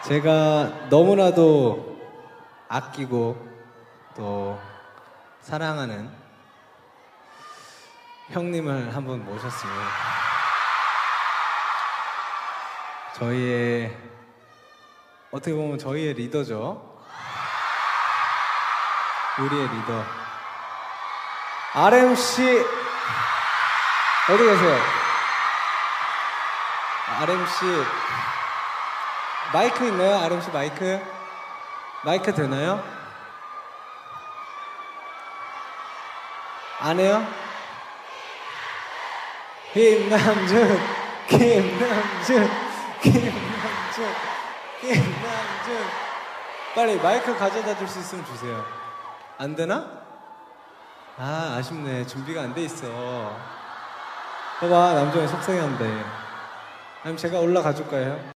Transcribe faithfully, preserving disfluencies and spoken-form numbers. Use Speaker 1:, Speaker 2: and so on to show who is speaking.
Speaker 1: 제가 너무나도 아끼고 또 사랑하는 형님을 한번 모셨습니다. 저희의 어떻게 보면 저희의 리더죠. 우리의 리더 알엠씨 어디 계세요? 알엠씨 마이크 있나요? 알엠씨 마이크? 마이크 되나요? 안 해요? 김남준 김남준 김남준 김남준 빨리 마이크 가져다 줄 수 있으면 주세요. 안 되나? 아 아쉽네. 준비가 안 돼 있어. 봐봐 남준이 속상해한대. 아니면 제가 올라가 줄까요?